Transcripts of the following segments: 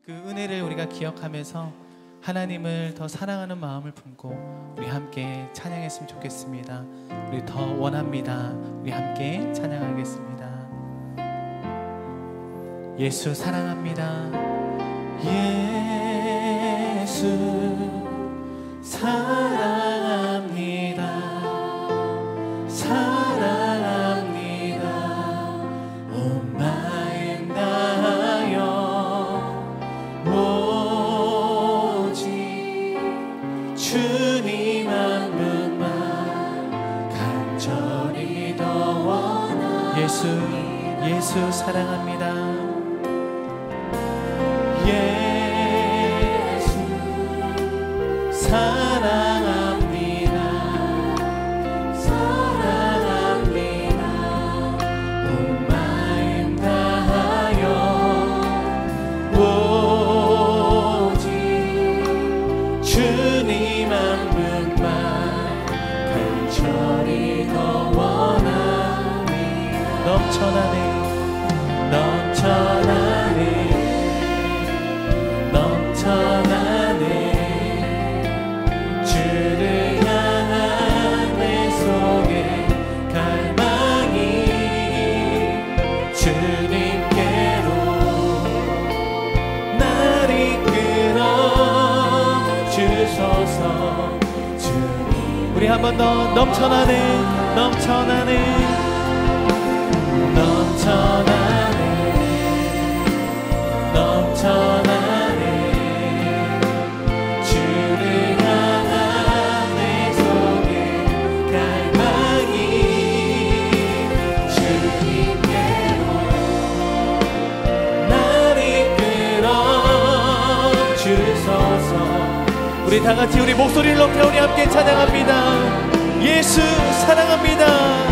그 은혜를 우리가 기억하면서 하나님을 더 사랑하는 마음을 품고 우리 함께 찬양했으면 좋겠습니다. 우리 더 원합니다. 우리 함께 찬양하겠습니다. 예수 사랑합니다. 예수 사랑합니다. 사랑합니다. 온 마음 다하여 오직 주님 한 분만 간절히 더 원하니 예수 사랑합니다. 예수 사랑합니다. 사랑합니다. 온 마음 다하여 오직 주님 한 분만 간절히 더 원하니 넘쳐나네 주를 향한 내 속에 갈망이 주님께로 날 이끌어 주소서. 주님 우리 한 번 더 넘쳐나네 주를 향한 내 속에 갈망이 주님께로 날 이끌어 주소서. 우리 다같이 우리 목소리를 높여 우리 함께 찬양합니다. 예수 사랑합니다.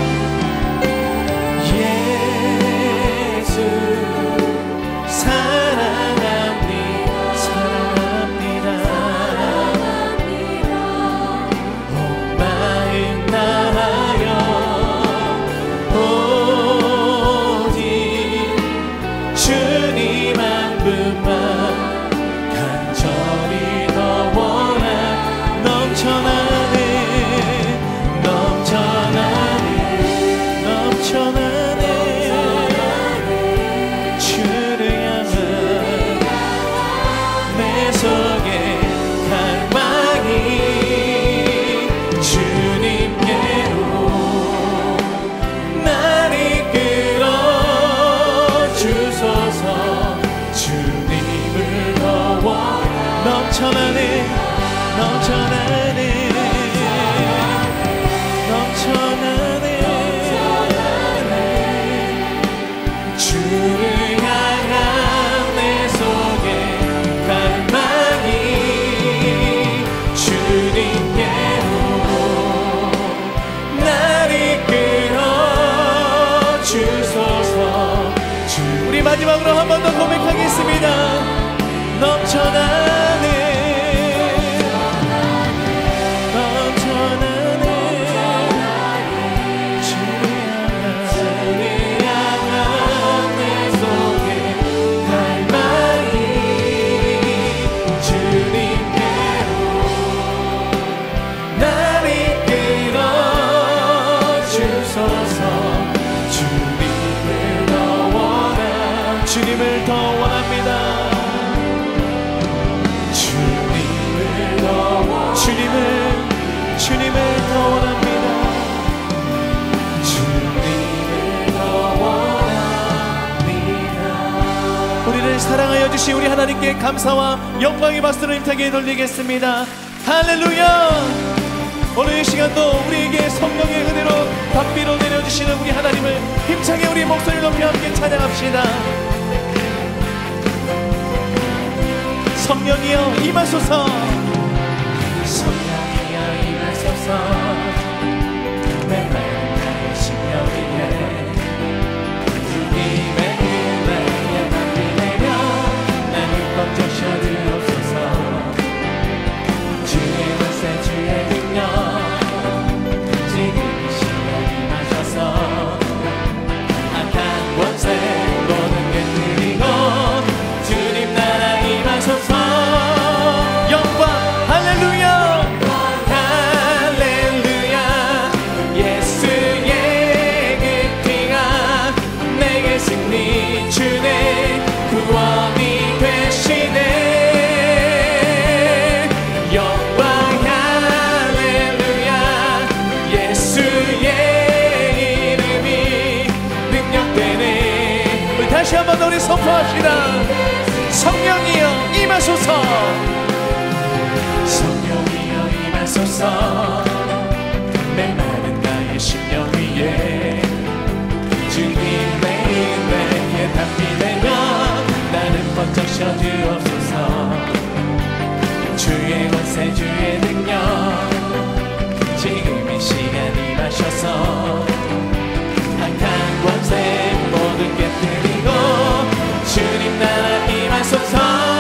주를 향한 내 속에 갈망이 주님께로 날 이끌어 주소서. 우리 마지막으로 한 번 더 고백하겠습니다. 넘쳐나네 주님을 더 원합니다. 주님을 더 원합니다. 주님을 더 원합니다. 우리를 사랑하여 주신 우리 하나님께 감사와 영광의 박수를 힘차게 돌리겠습니다. 할렐루야. 오늘 이 시간도 우리에게 성령의 은혜로 답비로 내려주시는 우리 하나님을 힘차게 우리 목소리를 높여 함께 찬양합시다. 성령이여 임하소서. 성령이여 임하소서. 내 마음 나의 심령 위에 주님의 은혜에 담비 내려 나를 꽉 적셔주옵소서. 주의 권세 주의 능력 지금 이 시간 임하셔서 악한 권세 모든 게 들리고 주님 나라 구원이 되시네. 영광 할렐루야. 예수의 이름이 능력되네. 우리 다시 한번 우리 선포합시다. 성령이여 임하소서. 성령이여 임하소서. 메마른 나의 심령 위에 주님의 은혜에 담비 되며 나는 번쩍 쉬어주옵소서. 주의 권세 주의 능력 지금 이 시간 임하셔서 악한 권세 모두 깨뜨리고 주님 나라 임하소서.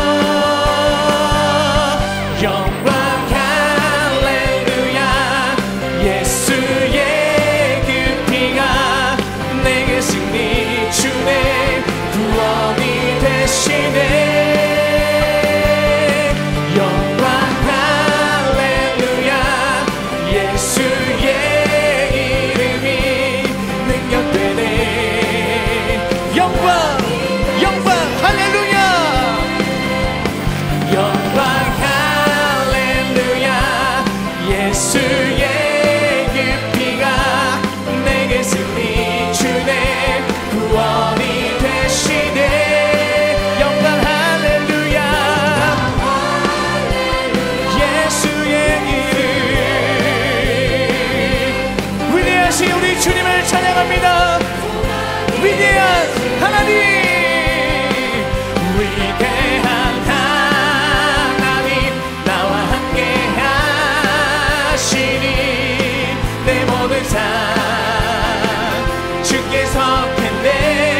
영광 할렐루야. 예수의 그 피가 내게 승리 주네. 구원이 되시네. 영광 할렐루야. 예수의 이름이 능력되네. 영광 할렐루야. 영광 할렐루야. 예수의 그 피가 내게 승리 주네. 구원이 되시네. 영광 할렐루야. 예수의 이름. 위대하신 우리 주님을 찬양합니다. 위대한 하나님. 위대한 하나님 나와 함께 하시니 내 모든 삶 주께 속했네.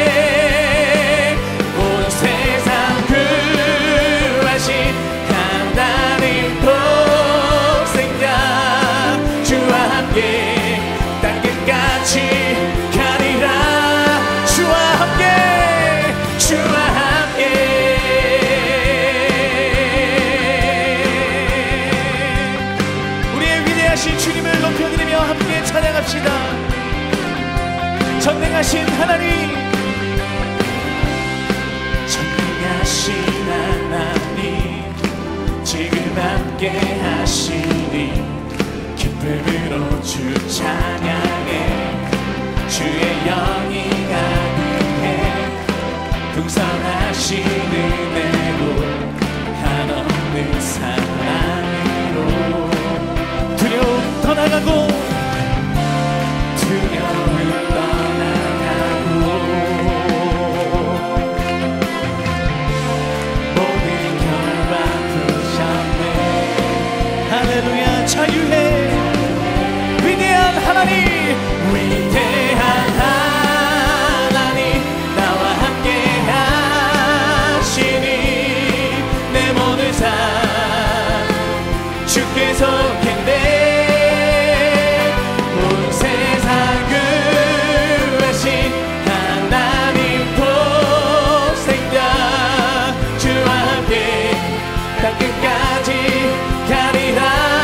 온 세상 구하신 하나님 독생자 주와 함께 땅 끝까지 가리라. 주와 함께 우리의 위대하신 주님을 높여드리며 함께 찬양합시다. 전능하신 하나님. 전능하신 하나님 지금 함께 하시니 기쁨으로 주 찬양해. 주의 영이 가득해 풍성하신 은혜로 한없는 사랑으로 두려움 떠나가고 두려움 떠나가고 모든 결과 푸셨네. 할렐루야. 자유해. 위대한 하나님. 위대한 하나님 나와 함께 하시니 내 모든 삶 주께 속했네. 온 세상 구하신 하나님 독생자 주와 함께 땅 끝까지 가리라.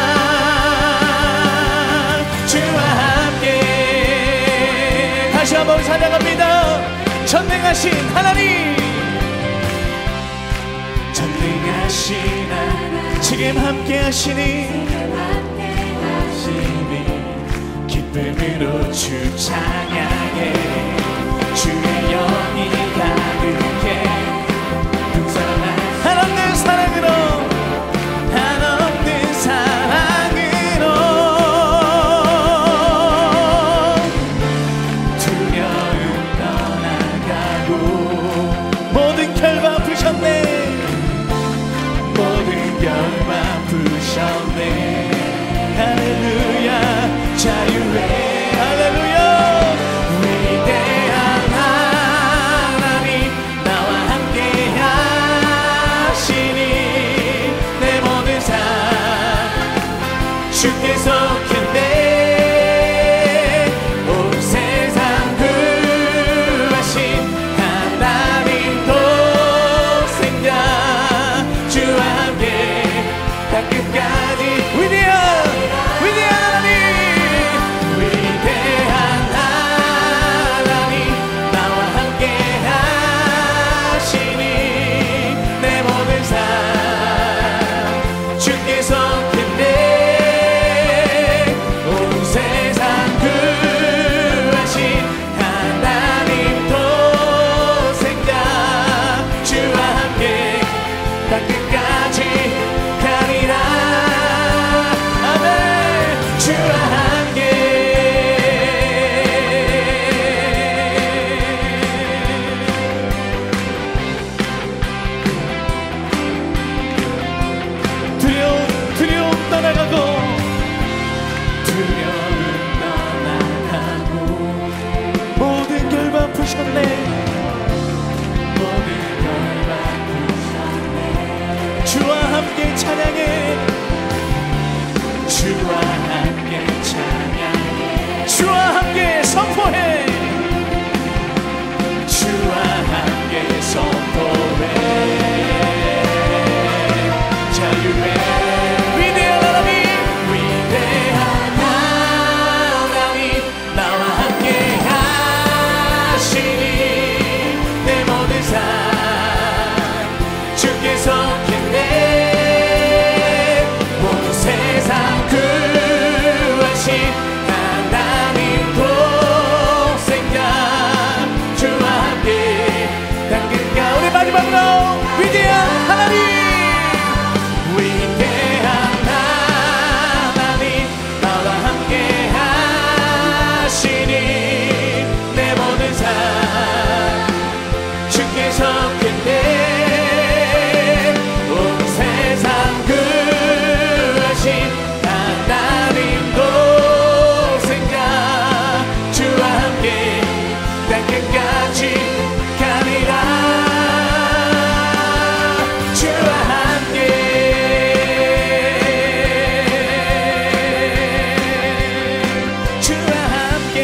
주와 함께 다시 한번 찬양합니다. 전능하신 하나님. 전능하신 하나님 지금 함께 하시니 기쁨으로 주 찬양해. 주의 영이 가득해 풍성한 한없는 사랑으로 한없는 사랑으로 두려움 떠나가고 모든 결과 푸셨네. 모든 결과 푸셨네. 할렐루야. 자유해. 할렐루야. 위대한 하나님 땅끝까지 가리라. 아멘. 주와 함께 두려움 떠나가고 모든 결박 푸셨네. 주와 함께 찬양해. 주와 함께 찬양해. 주와 함께 선포해. 주와 함께 선포해. 자유의 위대한 하나님, 위대한 하나님, 나와 함께 하시니 내 모든 삶 주께서 겠네. 모든 세상 구하신 하나님 동생자 주와 함께 땅끝가. 우리 마지막으로 위대한 하나님, 위대한 하나님, 나와 함께 하시니 내 모든 삶 주께서 겠네. 온 세상 구하신 하나님 동생자 주와 함께 땅끝까지 가리라. 주와 함께 주와 함께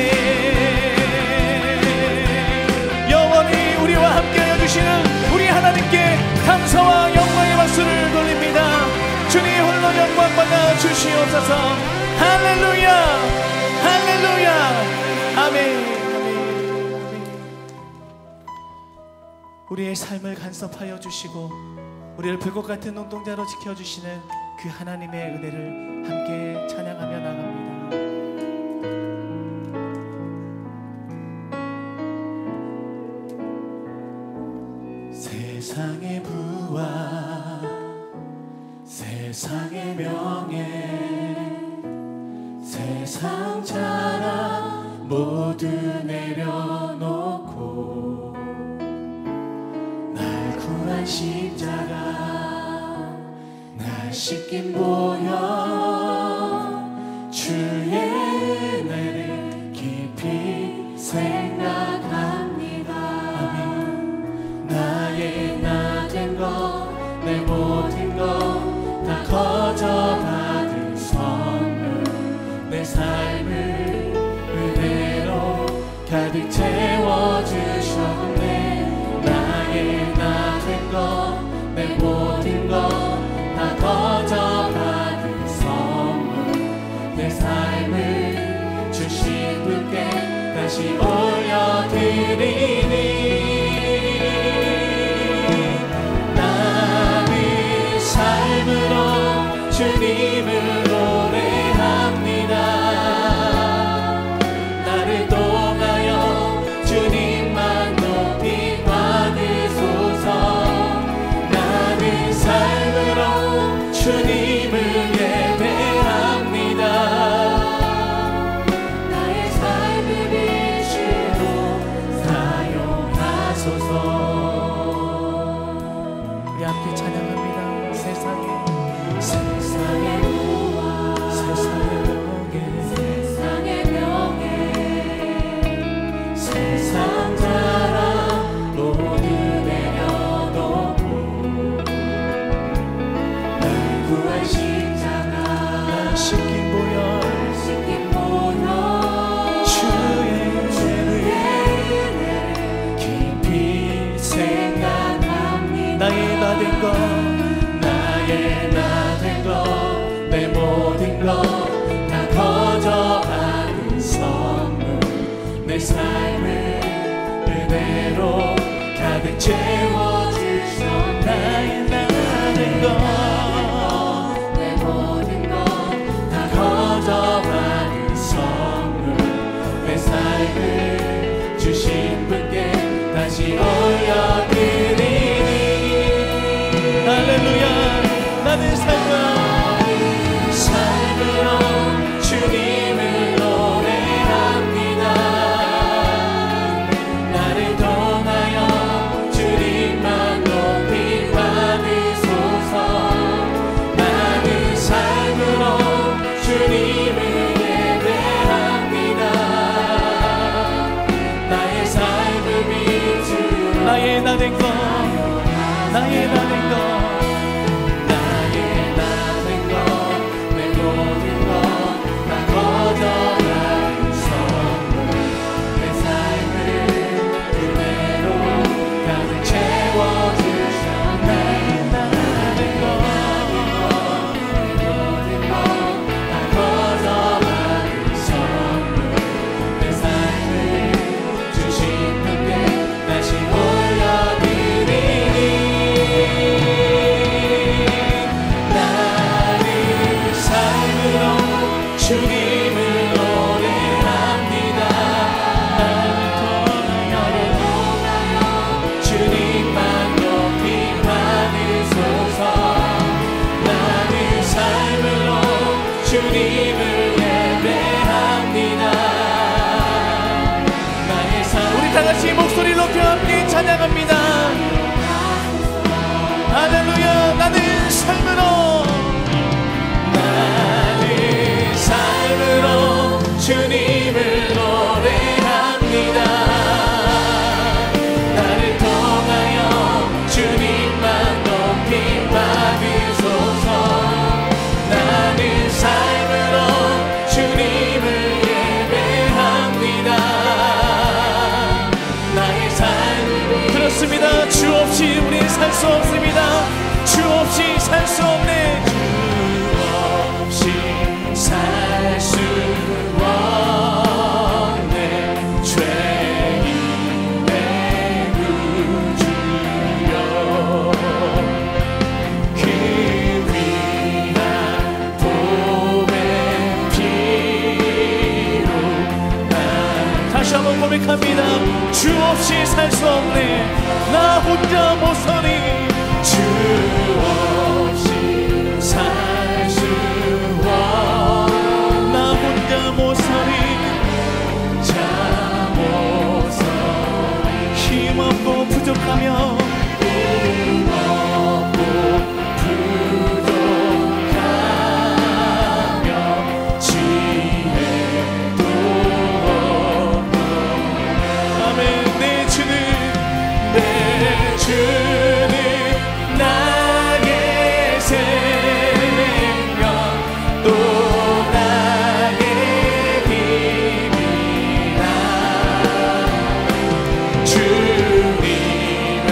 영원히 우리와 함께하여 주시는 우리 하나님께 감사와 영광의 박수를 돌립니다. 주님 홀로 영광받아 주시옵소서. 할렐루야, 할렐루야. 아멘, 아멘. 우리의 삶을 간섭하여 주시고 우리를 불꽃 같은 눈동자로 지켜주시는 그 하나님의 은혜를 함께 찬양하며 나갑니다. 세상의 부와 세상의 명예, 세상 자랑 모두 내려놓고 날 구한 십자가 날 씻긴 보혈 주의 은혜를 깊이 생각합니다. 나의 나 된 것 내 모든 것 다 거저 받은 선물, 내 삶을 은혜로 가득 채워주셨네. 나의 나 된 것 내 모든 것 다 거저 받은 선물, 내 삶을 주신 분께 다시 올려드리니 삶으로 주님을 노래합니다. 나를 통하여 주님만 높이 받으소서. 나는 삶으로 주님을 예배합니다. 나의 삶을 빛으로 사용하소서. 우리 함께 찬양합니다. 세상의 부와 세상의 명예, 세상 자랑 모두 내려놓고 날 구한 십자가 날 씻긴 보혈 주의 은혜를 깊이 생각합니다. 나의 나 된 것 내 모든 것 다 거저 받은 선물, 내 삶을 은혜로 가득 채워주셨네. 나의 나 된 것 내 모든 것 다 거저 받은 선물, 내 삶을 주신 분께 다시 올려드리니 할렐루야. 나는 삶으로 주님을 노래합니다. 나를 통하여 주님만 높이 받으소서. 나는 삶으로 주님을 예배합니다. 나의 삶을 비추어 나의 나된 것, 나의 나된 것, 목소리 높여 함께 찬양합니다. 할렐루야. 나는 삶으로, 나는 삶으로 주님을 노래합니다. 나를 통하여 주님만 높이 받으소서. 나는 삶으로 주님을 예배합니다. 그렇습니다. 주 없이 우리는 살 수 없습니다. 주 없이 살 수 없네. 주 없이 살 수 없네. 죄인의 구주여, 그 귀한 보배 피로 다시 한번 고백합니다. 주 없이 살 수 없네. 나 혼자 못 서니. 주 없이 살 수 없네. 나 혼자 못 서니. 자 못 서니. 힘없고 부족하며, 힘없고 부족하며 지혜도 없고. 아멘. 내 주는 나의 생명, 또 나의 힘이라. 주님을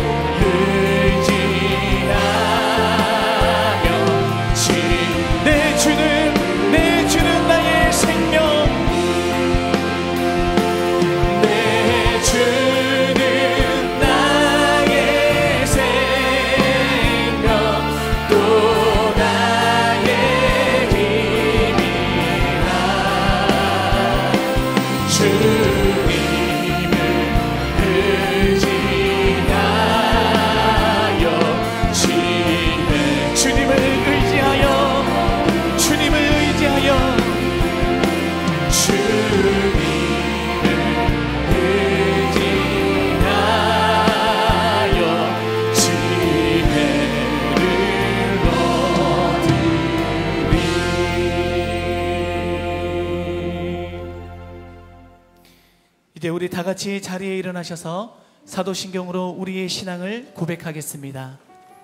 의지하여 내 주는 나의 생명, 내 주는 이제 우리 다 같이 자리에 일어나셔서 사도신경으로 우리의 신앙을 고백하겠습니다.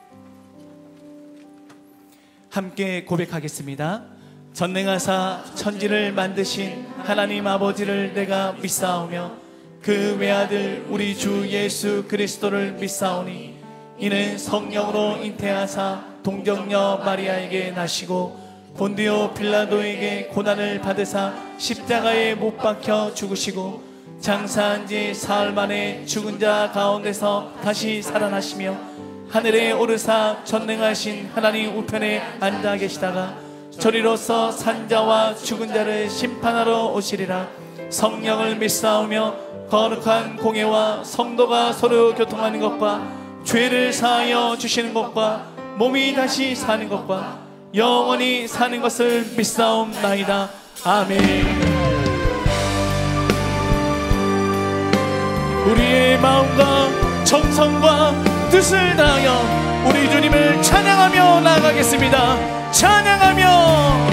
함께 고백하겠습니다. 전능하사 천지를 만드신 하나님 아버지를 내가 믿사오며 그 외아들 우리 주 예수 그리스도를 믿사오니 이는 성령으로 잉태하사 동정녀 마리아에게 나시고 본디오 빌라도에게 고난을 받으사 십자가에 못 박혀 죽으시고 장사한 지 사흘 만에 죽은 자 가운데서 다시 살아나시며 하늘에 오르사 전능하신 하나님 우편에 앉아 계시다가 저리로서 산자와 죽은 자를 심판하러 오시리라. 성령을 믿사오며 거룩한 공예와 성도가 서로 교통하는 것과 죄를 사하여 주시는 것과 몸이 다시 사는 것과 영원히 사는 것을 믿사옵나이다. 아멘. 우리의 마음과 정성과 뜻을 다하여 우리 주님을 찬양하며 나아가겠습니다. 찬양하며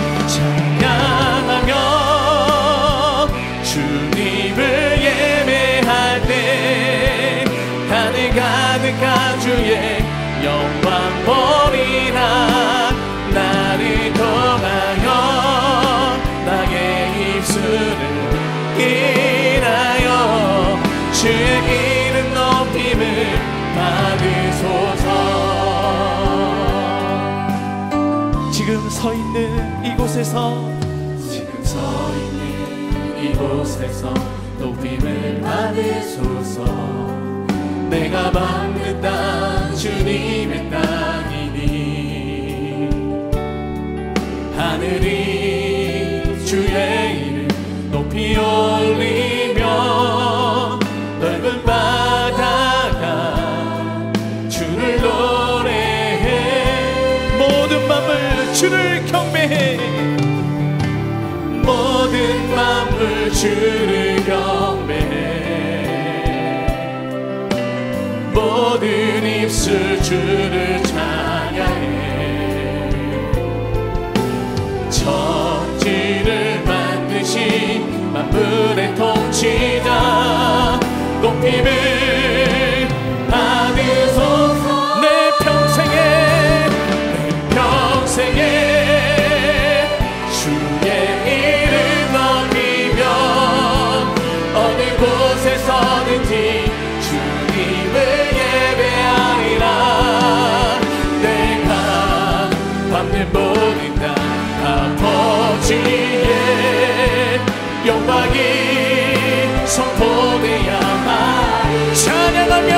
주님을 예배할 때 하늘 가득한 주의 영광 보리라. 나를 통하여 나의 입술을 인하여 주의 이름 높임을 받으소서. 지금 서 있는 이곳에서 높임을 받으소서. 내가 받는 땅 주님의 땅이니 하늘이 주의 이름 높이 올리며 넓은 바다가 주를 노래해. 모든 만물 주를 경배해. 모든 만물 주를 경배해. 모든 입술 주를 찬양해. 천지를 만드신 만물의 통치자 높임을 받으소서. 내 평생에 주의 이름 높이며 어느 곳에서든지 주님을 예배하리라. 내가 밟는 모든 땅 아버지의 영광이 선포되야만 찬양하며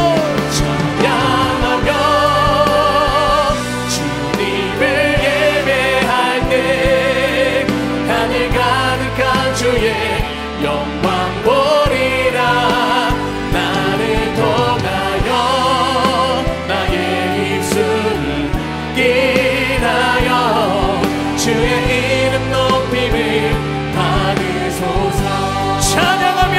주님을 예배할 때 하늘 가득한 주의 영광 보리라. 나를 통하여 나의 입술을 인하여 주의 이름 높임을 받으소서. 찬양하며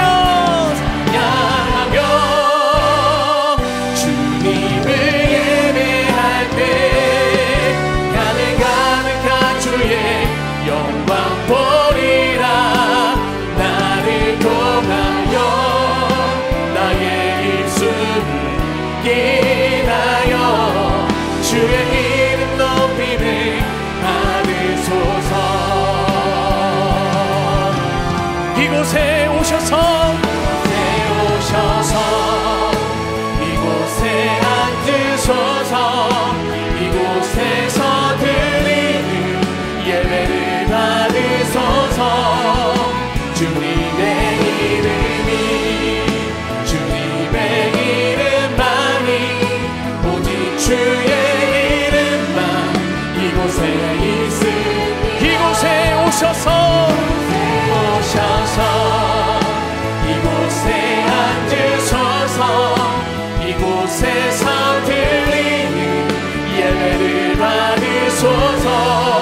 주님을 예배할 때 하늘 가득한 주의 영광 보리라. 나를 통하여 나의 입술을 인하여 주의 이름 높임을 받으소서. 이곳에 오셔서 이곳에 앉으소서. 이곳에서 드리는 예배를 받으소서. 주님의 이름만이 오직 주의 이름만 이곳에 오셔서 이곳에 앉으소서. 이곳에서 드리는 예배를 받으소서.